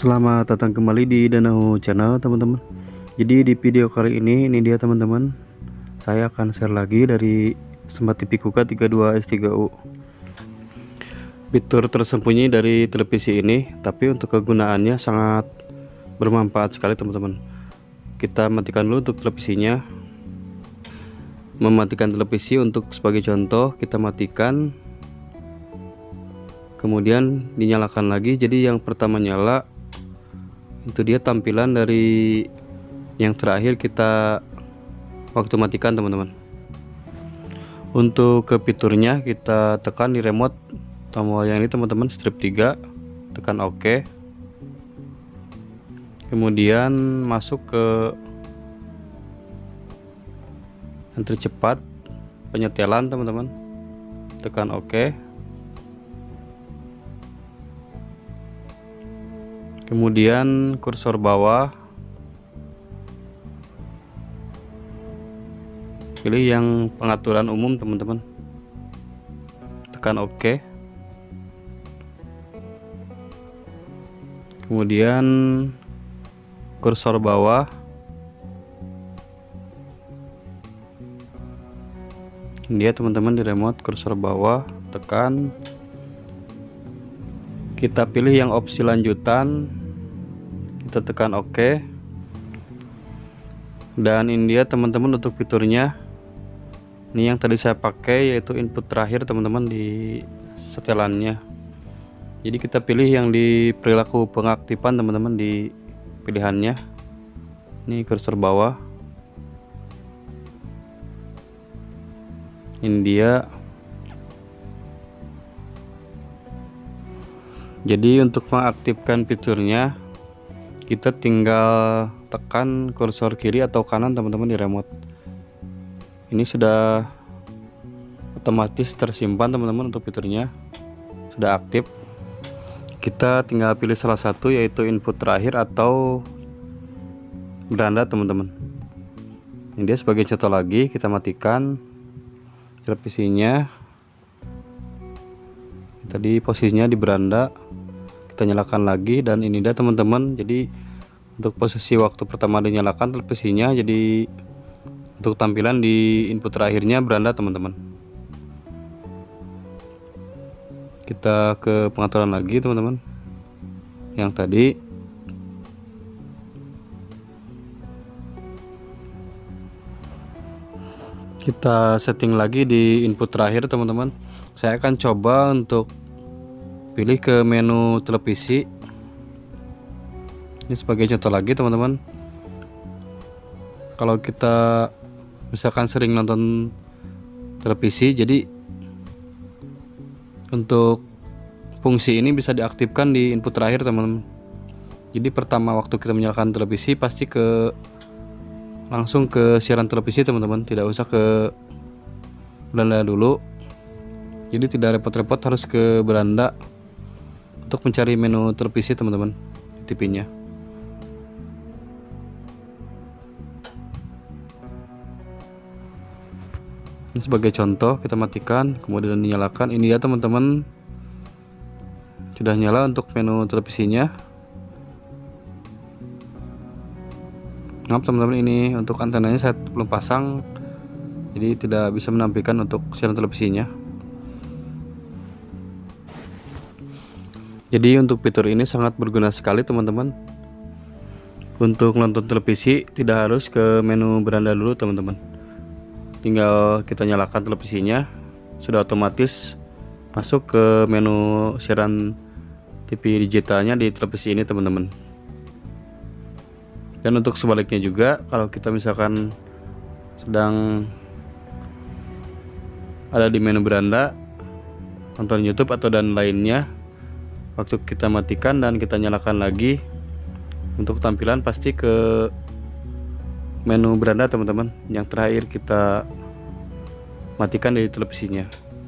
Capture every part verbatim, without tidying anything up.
Selamat datang kembali di Danau Channel teman-teman. Jadi di video kali ini ini dia teman-teman, saya akan share lagi dari Smart T V Kuka tiga puluh dua S tiga U. Fitur tersembunyi dari televisi ini, tapi untuk kegunaannya sangat bermanfaat sekali teman-teman. Kita matikan dulu untuk televisinya. Mematikan televisi untuk sebagai contoh, kita matikan, kemudian dinyalakan lagi. Jadi yang pertama nyala, itu dia tampilan dari yang terakhir kita waktu matikan teman-teman. Untuk ke fiturnya kita tekan di remote tombol yang ini teman-teman, strip tiga, tekan OK, kemudian masuk ke yang tercepat penyetelan teman-teman, tekan OK, kemudian kursor bawah pilih yang pengaturan umum teman-teman, tekan OK, kemudian kursor bawah dia teman-teman di remote kursor bawah, tekan, kita pilih yang opsi lanjutan, kita tekan OK, dan ini dia teman-teman untuk fiturnya. Ini yang tadi saya pakai yaitu input terakhir teman-teman di setelannya. Jadi kita pilih yang di perilaku pengaktifan teman-teman di pilihannya. Ini kursor bawah, ini dia. Jadi untuk mengaktifkan fiturnya kita tinggal tekan kursor kiri atau kanan teman-teman di remote. Ini sudah otomatis tersimpan teman-teman untuk fiturnya, sudah aktif. Kita tinggal pilih salah satu yaitu input terakhir atau beranda teman-teman. Ini dia sebagai contoh lagi, kita matikan televisinya. Tadi posisinya di beranda, kita nyalakan lagi, dan ini dia teman-teman. Jadi untuk posisi waktu pertama dinyalakan televisinya, jadi untuk tampilan di input terakhirnya beranda teman-teman. Kita ke pengaturan lagi teman-teman, yang tadi kita setting lagi di input terakhir teman-teman. Saya akan coba untuk pilih ke menu televisi. Ini sebagai contoh lagi teman-teman. Kalau kita misalkan sering nonton televisi, jadi untuk fungsi ini bisa diaktifkan di input terakhir teman-teman. Jadi pertama waktu kita menyalakan televisi pasti ke langsung ke siaran televisi teman-teman, tidak usah ke beranda dulu. Jadi tidak repot-repot harus ke beranda untuk mencari menu televisi teman-teman, T V-nya. Ini sebagai contoh, kita matikan kemudian dinyalakan. Ini ya teman-teman, sudah nyala untuk menu televisinya. Maaf teman-teman, ini untuk antenanya saya belum pasang, jadi tidak bisa menampilkan untuk siaran televisinya. Jadi untuk fitur ini sangat berguna sekali teman-teman. Untuk nonton televisi tidak harus ke menu beranda dulu teman-teman. Tinggal kita nyalakan televisinya, sudah otomatis masuk ke menu siaran T V digitalnya di televisi ini teman-teman. Dan untuk sebaliknya juga, kalau kita misalkan sedang ada di menu beranda, nonton YouTube atau dan lainnya, waktu kita matikan dan kita nyalakan lagi, untuk tampilan pasti ke menu beranda teman-teman, yang terakhir kita matikan dari televisinya.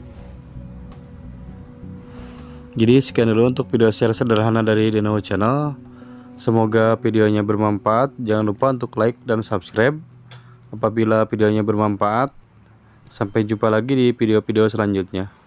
Jadi sekian dulu untuk video share sederhana dari Danau Channel. Semoga videonya bermanfaat. Jangan lupa untuk like dan subscribe apabila videonya bermanfaat. Sampai jumpa lagi di video-video selanjutnya.